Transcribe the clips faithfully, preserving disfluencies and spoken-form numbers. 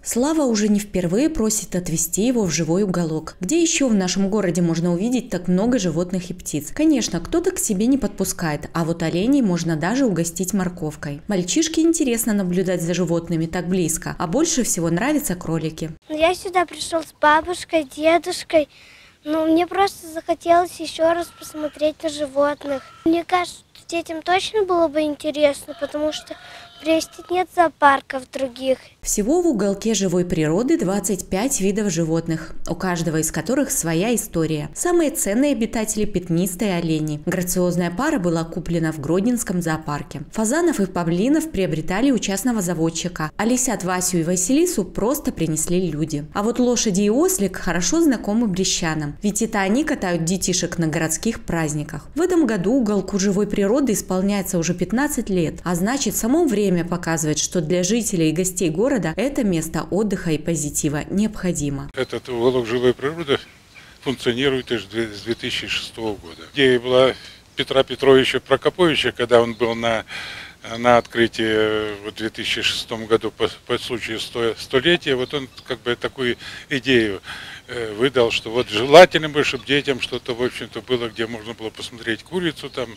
Слава уже не впервые просит отвезти его в живой уголок. Где еще в нашем городе можно увидеть так много животных и птиц? Конечно, кто-то к себе не подпускает, а вот оленей можно даже угостить морковкой. Мальчишке интересно наблюдать за животными так близко, а больше всего нравятся кролики. Я сюда пришел с бабушкой, дедушкой. Ну, мне просто захотелось еще раз посмотреть на животных. Мне кажется, детям точно было бы интересно, потому что в Бресте нет зоопарков других. Всего в уголке живой природы двадцать пять видов животных, у каждого из которых своя история. Самые ценные обитатели – пятнистые олени. Грациозная пара была куплена в Гродненском зоопарке. Фазанов и павлинов приобретали у частного заводчика, а лисят Васю и Василису просто принесли люди. А вот лошади и ослик хорошо знакомы брестчанам, ведь это они катают детишек на городских праздниках. В этом году уголку живой природы исполняется уже пятнадцать лет, а значит, само время показывает, что для жителей и гостей города это место отдыха и позитива необходимо. Этот уголок живой природы функционирует с две тысячи шестого года. Идея была Петра Петровича Прокоповича, когда он был на, на открытии в две тысячи шестом году по, по случаю столетия. Вот он как бы такую идею выдал, что вот желательно бы, чтобы детям что-то, в общем-то, было, где можно было посмотреть курицу, там,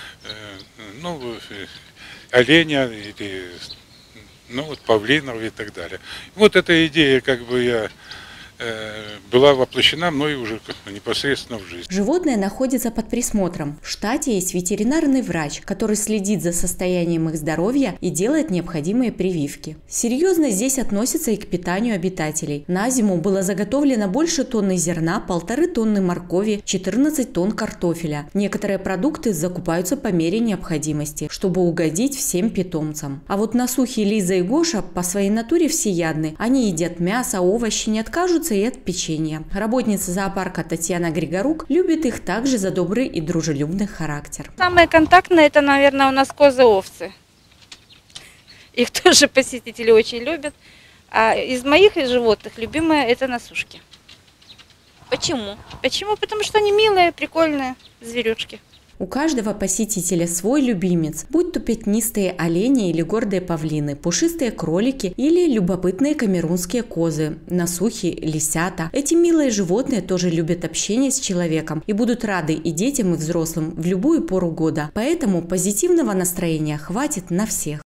ну, оленя, или, ну вот павлинов и так далее. Вот эта идея, как бы я была воплощена мной уже непосредственно в жизнь. Животные находятся под присмотром. В штате есть ветеринарный врач, который следит за состоянием их здоровья и делает необходимые прививки. Серьезно здесь относятся и к питанию обитателей. На зиму было заготовлено больше тонны зерна, полторы тонны моркови, четырнадцать тонн картофеля. Некоторые продукты закупаются по мере необходимости, чтобы угодить всем питомцам. А вот насухи Лиза и Гоша по своей натуре всеядны. Они едят мясо, овощи, не откажутся и от печенья. Работница зоопарка Татьяна Григорук любит их также за добрый и дружелюбный характер. Самые контактные — это, наверное, у нас козы-овцы. Их тоже посетители очень любят. А из моих животных любимые — это носушки. Почему? Почему? Потому что они милые, прикольные зверюшки. У каждого посетителя свой любимец, будь то пятнистые олени или гордые павлины, пушистые кролики или любопытные камерунские козы, носухи, лисята. Эти милые животные тоже любят общение с человеком и будут рады и детям, и взрослым в любую пору года. Поэтому позитивного настроения хватит на всех.